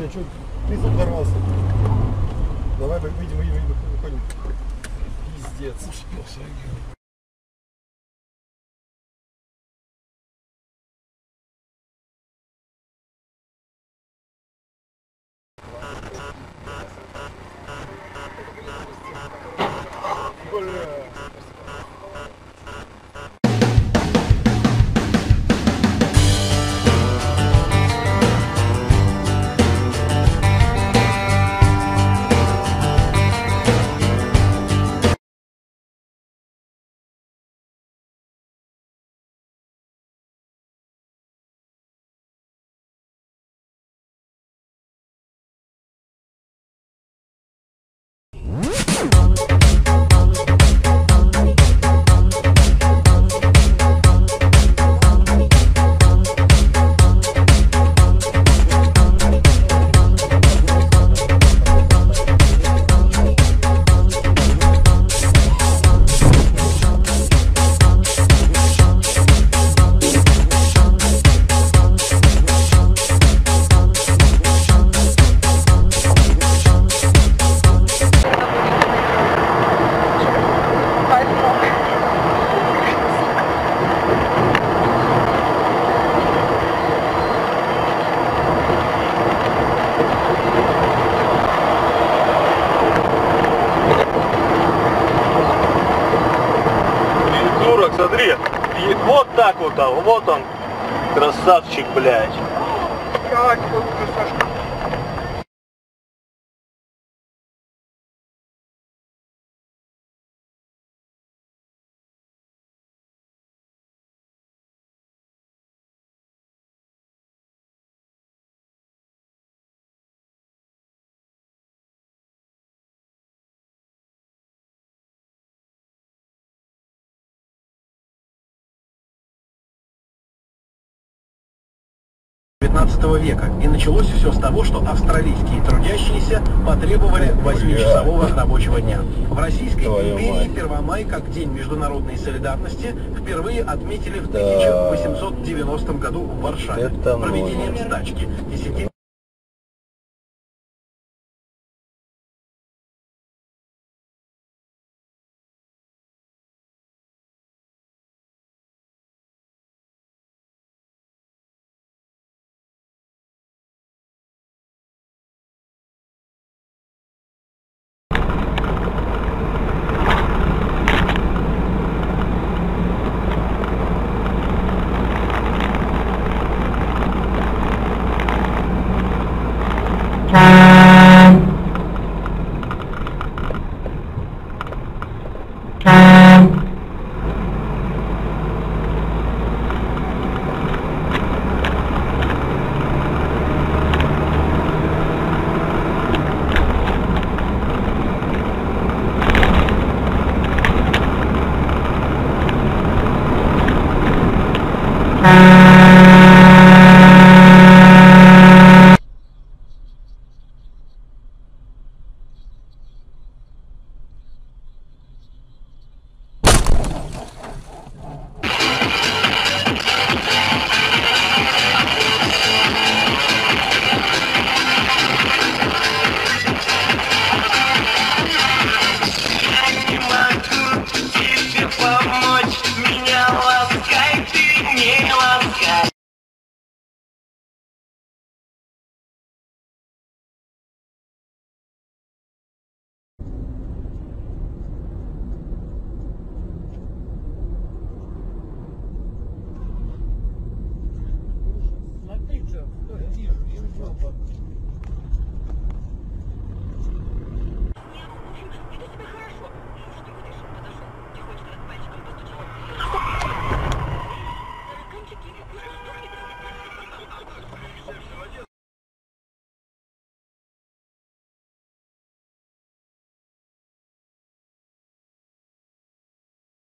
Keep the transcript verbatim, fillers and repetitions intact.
Ты что, ты взорвался? Давай, выйдем, выйдем, выходим. Пиздец. Бля. Смотри, и вот так вот, а вот он, красавчик, блядь. Как вот красавчик. девятнадцатого века. И началось все с того, что австралийские трудящиеся потребовали восьмичасового рабочего дня. В Российской империи Первомай как День международной солидарности впервые отметили в тысяча восемьсот девяностом году в Варшаве проведением стачки. Десяти... Ah.